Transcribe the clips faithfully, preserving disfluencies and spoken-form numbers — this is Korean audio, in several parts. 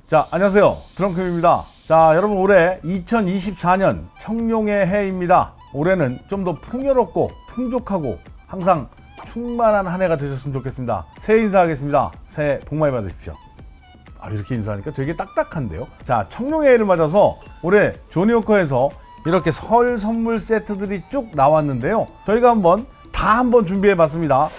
자, 안녕하세요. 드렁크입니다. 자, 여러분, 올해 이천이십사 년 청룡의 해입니다. 올해는 좀 더 풍요롭고 풍족하고 항상 충만한 한 해가 되셨으면 좋겠습니다. 새해 인사하겠습니다. 새해 복 많이 받으십시오. 아, 이렇게 인사하니까 되게 딱딱한데요. 자, 청룡의 해를 맞아서 올해 조니워커에서 이렇게 설 선물 세트들이 쭉 나왔는데요. 저희가 한번 다 한번 준비해 봤습니다.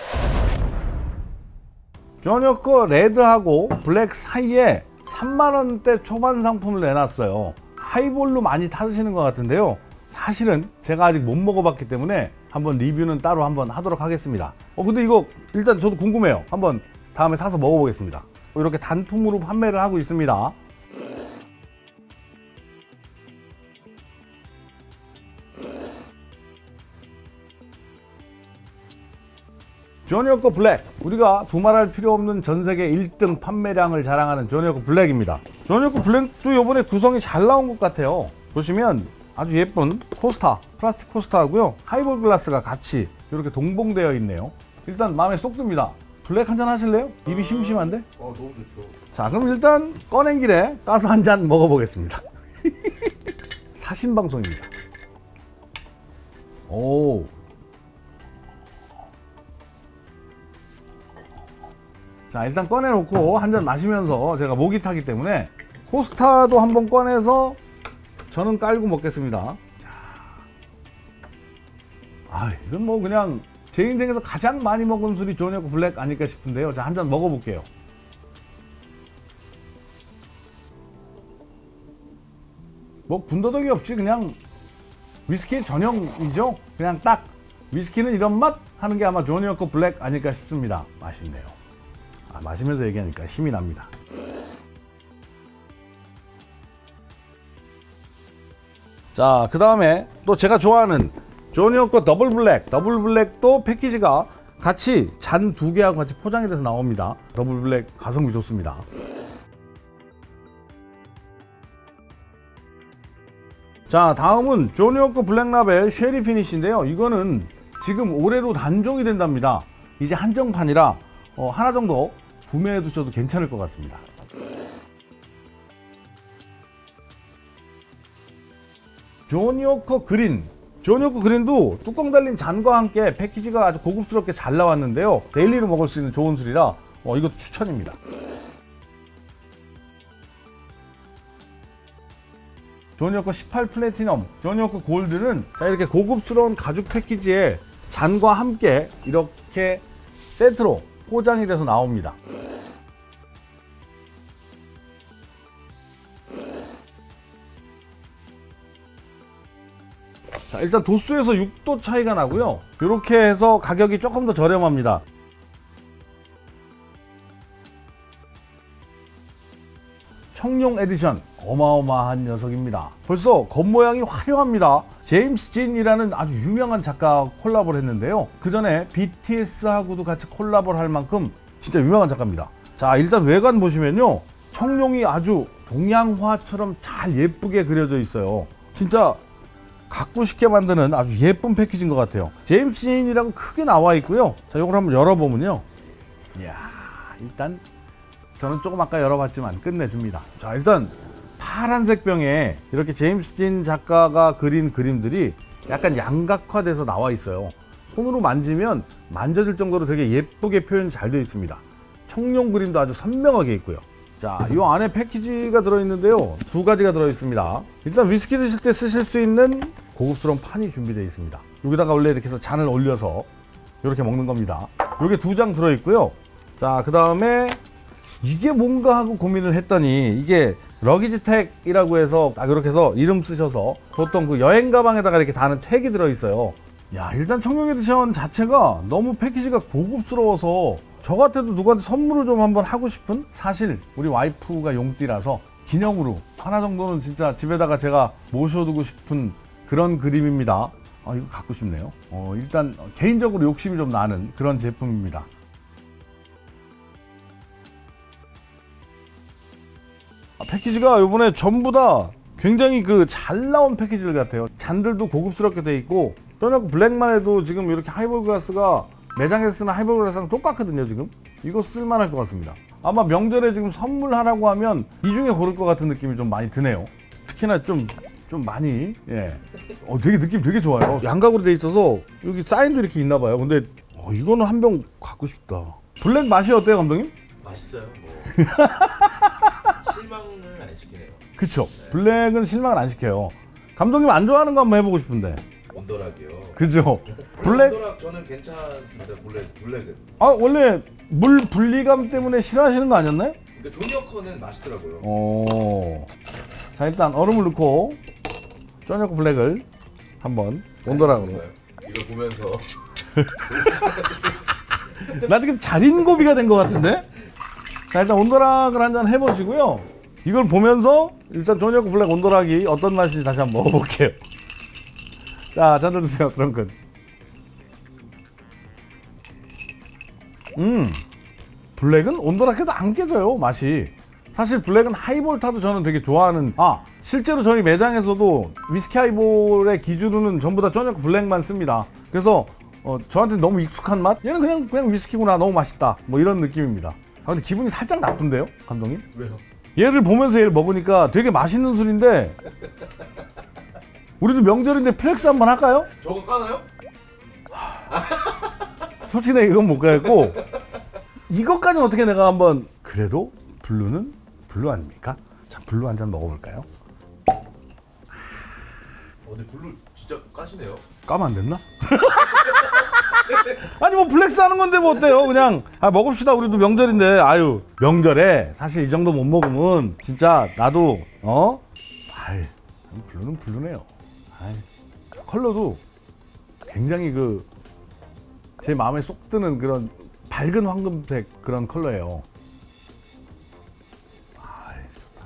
조니워커 레드하고 블랙 사이에 삼만 원대 초반 상품을 내놨어요. 하이볼로 많이 타시는 것 같은데요. 사실은 제가 아직 못 먹어봤기 때문에 한번 리뷰는 따로 한번 하도록 하겠습니다. 어 근데 이거 일단 저도 궁금해요. 한번 다음에 사서 먹어보겠습니다. 이렇게 단품으로 판매를 하고 있습니다. 조니워커 블랙, 우리가 두말할 필요 없는 전세계 일 등 판매량을 자랑하는 조니워커 블랙입니다. 조니워커 블랙도 이번에 구성이 잘 나온 것 같아요. 보시면 아주 예쁜 코스타, 플라스틱 코스타하고요, 하이볼 글라스가 같이 이렇게 동봉되어 있네요. 일단 마음에 쏙 듭니다. 블랙 한잔 하실래요? 입이 심심한데? 어, 너무 좋죠. 자, 그럼 일단 꺼낸 길에 따서 한 잔 먹어보겠습니다. 사신 방송입니다. 오. 자, 일단 꺼내놓고 한 잔 마시면서, 제가 목이 타기 때문에 코스타도 한번 꺼내서 저는 깔고 먹겠습니다. 자, 아, 이건 뭐 그냥 제 인생에서 가장 많이 먹은 술이 조니워커 블랙 아닐까 싶은데요. 자, 한 잔 먹어볼게요. 뭐 군더더기 없이 그냥 위스키 전형이죠. 그냥 딱 위스키는 이런 맛 하는 게 아마 조니워커 블랙 아닐까 싶습니다. 맛있네요. 아, 마시면서 얘기하니까 힘이 납니다. 자, 그 다음에 또 제가 좋아하는 조니워커 더블 블랙, 더블 블랙도 패키지가 같이 잔 두 개하고 같이 포장이 돼서 나옵니다. 더블 블랙 가성비 좋습니다. 자, 다음은 조니워커 블랙 라벨 쉐리 피니쉬인데요. 이거는 지금 올해로 단종이 된답니다. 이제 한정판이라 어, 하나 정도 구매해 두셔도 괜찮을 것 같습니다. 조니워커 그린, 조니워커 그린도 뚜껑 달린 잔과 함께 패키지가 아주 고급스럽게 잘 나왔는데요. 데일리로 먹을 수 있는 좋은 술이라 어, 이것도 추천입니다. 조니워커 십팔 플래티넘, 조니워커 골드는 자, 이렇게 고급스러운 가죽 패키지에 잔과 함께 이렇게 세트로 포장이 돼서 나옵니다. 자, 일단 도수에서 육 도 차이가 나고요. 이렇게 해서 가격이 조금 더 저렴합니다. 청룡 에디션, 어마어마한 녀석입니다. 벌써 겉모양이 화려합니다. 제임스 진이라는 아주 유명한 작가 콜라보를 했는데요. 그 전에 비티에스하고도 같이 콜라보를 할 만큼 진짜 유명한 작가입니다. 자, 일단 외관 보시면요, 청룡이 아주 동양화처럼 잘 예쁘게 그려져 있어요. 진짜 갖고 싶게 만드는 아주 예쁜 패키지인 것 같아요. 제임스 진이라고 크게 나와 있고요. 자, 이걸 한번 열어보면요, 이야, 일단 저는 조금 아까 열어봤지만 끝내줍니다. 자, 일단 파란색 병에 이렇게 제임스 진 작가가 그린 그림들이 약간 양각화돼서 나와 있어요. 손으로 만지면 만져질 정도로 되게 예쁘게 표현이 잘 되어 있습니다. 청룡 그림도 아주 선명하게 있고요. 자, 이 안에 패키지가 들어있는데요, 두 가지가 들어있습니다. 일단 위스키 드실 때 쓰실 수 있는 고급스러운 판이 준비되어 있습니다. 여기다가 원래 이렇게 해서 잔을 올려서 이렇게 먹는 겁니다. 이게 두 장 들어있고요. 자, 그 다음에 이게 뭔가 하고 고민을 했더니 이게 러기지택이라고 해서 딱 이렇게 해서 이름 쓰셔서 보통 그 여행 가방에다가 이렇게 다는 택이 들어있어요. 야, 일단 청룡 에디션 자체가 너무 패키지가 고급스러워서 저 같아도 누구한테 선물을 좀 한번 하고 싶은, 사실 우리 와이프가 용띠라서 기념으로 하나 정도는 진짜 집에다가 제가 모셔두고 싶은 그런 그림입니다. 아, 이거 갖고 싶네요. 어, 일단 개인적으로 욕심이 좀 나는 그런 제품입니다. 패키지가 이번에 전부 다 굉장히 그 잘 나온 패키지들 같아요. 잔들도 고급스럽게 돼 있고, 조니워커 블랙만 해도 지금 이렇게 하이볼 글라스가 매장에서 쓰는 하이볼 글라스랑 똑같거든요. 지금 이거 쓸만할 것 같습니다. 아마 명절에 지금 선물하라고 하면 이 중에 고를 것 같은 느낌이 좀 많이 드네요. 특히나 좀, 좀 많이, 예. 어, 되게 느낌 되게 좋아요. 양각으로 돼 있어서 여기 사인도 이렇게 있나 봐요. 근데 어, 이거는 한 병 갖고 싶다. 블랙 맛이 어때요, 감독님? 맛있어요. 뭐 실망을 안 시키네요. 그쵸. 네. 블랙은 실망을 안 시켜요. 감독님 안 좋아하는 거 한번 해보고 싶은데. 온도락이요. 그죠. 블랙. 온도락 저는 괜찮습니다. 블랙 블랙은. 아 원래 물 분리감 때문에 싫어하시는 거 아니었나요? 그러니까 조니어커는 맛있더라고요. 오. 자 일단 얼음을 넣고 쪼니어커 블랙을 한번 온도락으로. 이걸 보면서 나 지금 자린고비가 된 것 같은데? 자 일단 온도락을 한잔 해보시고요. 이걸 보면서 일단 조니어커 블랙 온도락이 어떤 맛인지 다시 한번 먹어볼게요. 자 잔들 드세요. 드렁큰. 음 블랙은 온도락해도 안 깨져요 맛이. 사실 블랙은 하이볼 타도 저는 되게 좋아하는. 아 실제로 저희 매장에서도 위스키 하이볼의 기준으로는 전부 다 조니어커 블랙만 씁니다. 그래서 어, 저한테 너무 익숙한 맛? 얘는 그냥 그냥 위스키구나. 너무 맛있다. 뭐 이런 느낌입니다. 아 근데 기분이 살짝 나쁜데요, 감독님? 왜요? 얘를 보면서 얘를 먹으니까 되게 맛있는 술인데 우리도 명절인데 플렉스 한번 할까요? 저거 까나요? 솔직히 내가 이건 못 가겠고 이것까지는 어떻게 내가 한번. 그래도 블루는 블루 아닙니까? 자 블루 한 잔 먹어볼까요? 어, 근데 블루 진짜 까시네요. 까면 안 됐나? 아니 뭐 플렉스 하는 건데 뭐 어때요? 그냥 아 먹읍시다. 우리도 명절인데. 아유 명절에 사실 이 정도 못 먹으면 진짜 나도 어? 아이 블루는 블루네요. 아이, 컬러도 굉장히 그 제 마음에 쏙 드는 그런 밝은 황금색 그런 컬러예요. 아이 좋다.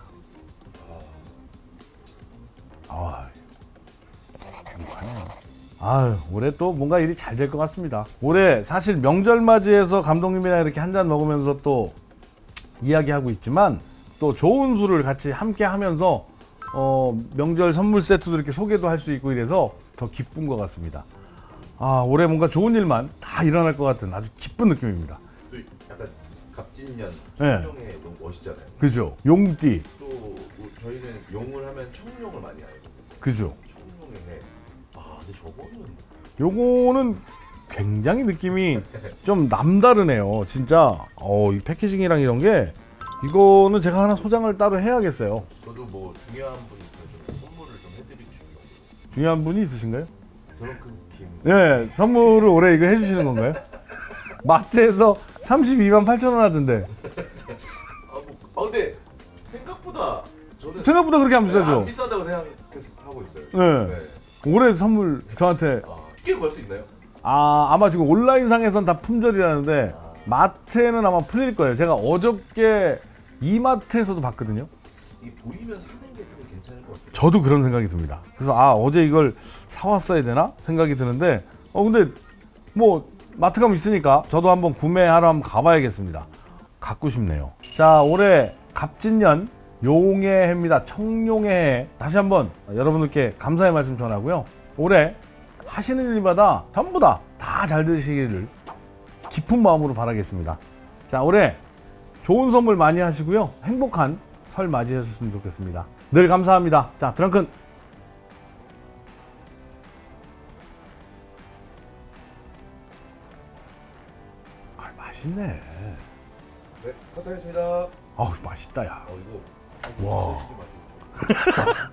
아, 행복하네요. 아유 올해 또 뭔가 일이 잘 될 것 같습니다. 올해 사실 명절 맞이해서 감독님이랑 이렇게 한 잔 먹으면서 또 이야기하고 있지만 또 좋은 술을 같이 함께 하면서 어, 명절 선물 세트도 이렇게 소개도 할 수 있고 이래서 더 기쁜 것 같습니다. 아 올해 뭔가 좋은 일만 다 일어날 것 같은 아주 기쁜 느낌입니다. 또 약간 갑진년 네. 청룡에 너무 멋있잖아요. 그죠. 용띠. 또 뭐 저희는 용을 하면 청룡을 많이 알고. 그죠. 청룡의 해. 아 근데 저거는 요거는 굉장히 느낌이 좀 남다르네요. 진짜 어, 이 패키징이랑 이런 게 이거는 제가 하나 소장을 따로 해야겠어요. 저도 뭐 중요한 분 있으면 좀 선물을 좀 해드리고 싶어요. 중요한 분이 있으신가요? 드렁큰 김. 네, 선물을 올해 이거 해주시는 건가요? 마트에서 삼십이만 팔천 원 하던데. 아, 뭐, 아 근데 생각보다 저는 생각보다 그렇게 안 비싸죠? 안 비싸다고 생각하고 있어요. 네. 네. 올해 선물 저한테 아, 쉽게 구할 수 있나요? 아 아마 지금 온라인상에선 다 품절이라는데 아. 마트에는 아마 풀릴 거예요. 제가 어저께 이마트에서도 봤거든요. 이 보이면 사는 게 좀 괜찮을 것 같아요. 저도 그런 생각이 듭니다. 그래서 아 어제 이걸 사왔어야 되나 생각이 드는데 어 근데 뭐 마트 가면 있으니까 저도 한번 구매하러 한번 가봐야겠습니다. 갖고 싶네요. 자 올해 갑진년 용의 해입니다. 청룡의 해. 다시 한번 여러분들께 감사의 말씀 전하고요. 올해 하시는 일마다 전부 다 다 잘 되시기를 깊은 마음으로 바라겠습니다. 자 올해 좋은 선물 많이 하시고요. 행복한 설 맞이하셨으면 좋겠습니다. 늘 감사합니다. 자 드렁큰. 아 맛있네. 네, 커트하겠습니다. 아우 맛있다 야. 어 이거 와. 맛있죠.